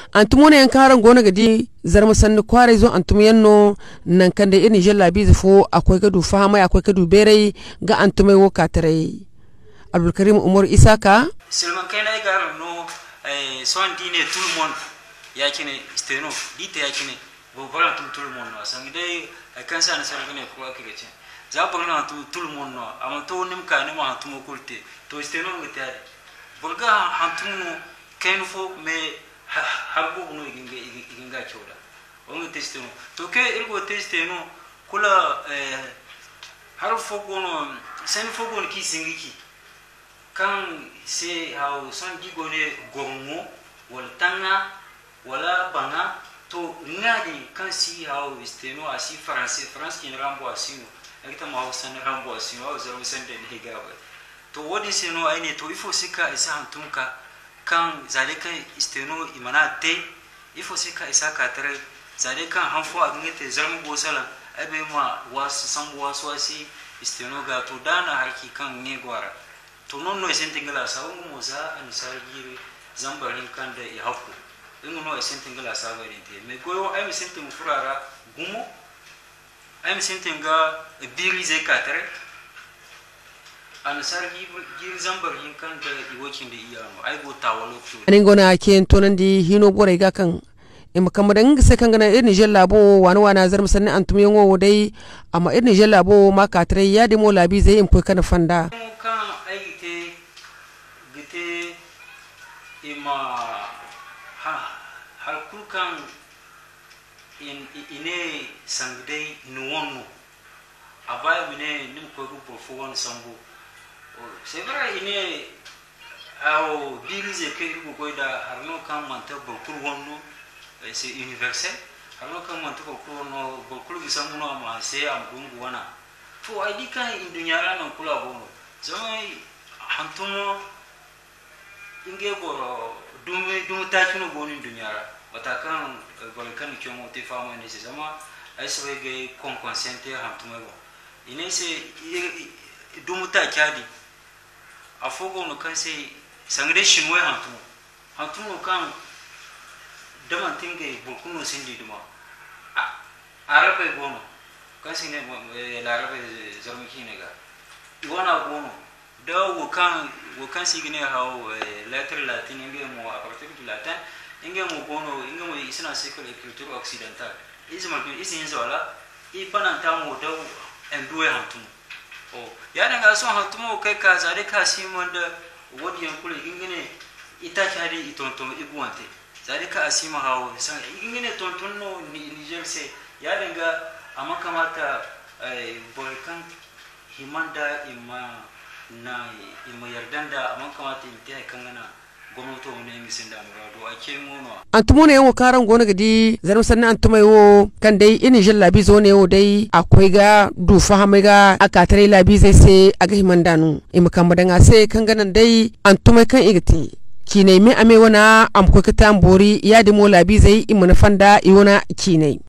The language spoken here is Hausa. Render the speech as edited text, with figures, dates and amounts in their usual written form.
antumo ne karan gona gadi zarma sanni kware zo antum yanno nan kan da irin jalla bi zafo akwai gadu fahama akwai gadu berai ga antumai wo katare Abdulkarim Umar Isaka Silman kai na ga no son dine tout le monde yakine steno dite yakine bo balan tout le monde no san dai kan sa na sarga ne ko akire ce za balan tout le monde no amma to nim ka ne ma antumo kulte to steno ngata bolga antumo kain fo me habbu no iginga choda on testeno to ke irgo testeno kula har fogo no sen fogo ki singiki kan se haw son gigo ne gongo wala tanga wala banga to ngadi kan si haw steno asi france ki rambo asino ekta ma san rambo asino o zero sende ne gabe to wodi seno aine to ifo sika isa antumka kan zalika steno imana te ifo sika isa katare zalika hanfo agngete zarmu bosala abe ma was sambo waswasi steno ga to dana harki kan ne gwara to non no esentingala sawo moza an sargiri zambarin kan da ya hakku ingo no esentingala sawo rente me goyo ay mesenting furara gumo ay mesentinga biri ze katare an sargiri zambarin kan da iwokin da iyano ay go tawalo to anin gona ken tonan di hino bore ga kan imkamadan sai kan gana irin jellabo wana zar musanni antum yango dai amma irin jellabo ma katare ya demo labi zai impo kana fanda ima halkulkan ine sangdei nuwonu abay mine nim ko go profon sambu c'est vrai ine aw birize ke go goida harno kan manta bokul wonno c'est universel harno kan manta bokul no bokul gisamu no ma se am gungu wana fo ay dikan indunyara non kula bono zamai hantumo inge boro dumu tachuno boni dunyara batakan golkan kyomo te fama ne se sama aiso ge kon consciente hantumo go ine se dumu ta kyadi afogo no kan se sangre shinwe hantumo kan daman tinge bulkuno sindi duma arabe gono kan sine la arabe zarmiki ne ga iwana gono da wokan sigine hawo lettre latin inge mo a partir du latin inge mo gono inge mo isina século culture occidentale isma ko isin zola I pananta mo da enduwe hantum o ya daga son hantum kai ka zare ka simonda wodi yankule ingene ita kadi itonton iguante zare ka asima hawo san ingene tonton no Niger se ya daga amma kamata bolkan himanda imma na ima yardanda amma kamata imti kangana gwamnato ne ngisin da murado ake mono antumo ne wo karan gona gadi zaru sanna antumai wo kan dai ini jin labi zo ne wo dai akwai ga du fahama ga akatare labi zai sai aga himandanu imkan madanga sai kan ganan dai antumai kan igiti kinai me ame wana am ko katan bori ya dimo labi zai imuna fanda iwana kinai